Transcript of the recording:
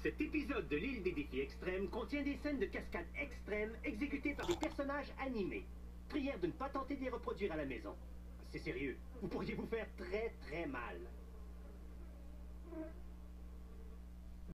Cet épisode de l'île des défis extrêmes contient des scènes de cascade extrêmes exécutées par des personnages animés. Prière de ne pas tenter de les reproduire à la maison. C'est sérieux, vous pourriez vous faire très très mal.